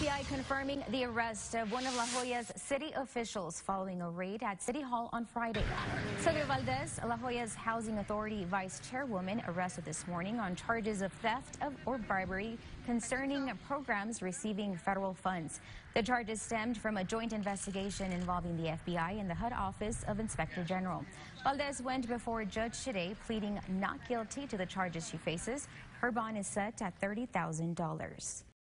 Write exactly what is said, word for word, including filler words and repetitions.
B I confirming the arrest of one of La Joya's city officials following a raid at City Hall on Friday. Sylvia Valdez, La Joya's Housing Authority Vice Chairwoman, arrested this morning on charges of theft of, or bribery concerning programs receiving federal funds. The charges stemmed from a joint investigation involving the F B I and the H U D Office of Inspector General. Valdez went before a judge today, pleading not guilty to the charges she faces. Her bond is set at thirty thousand dollars.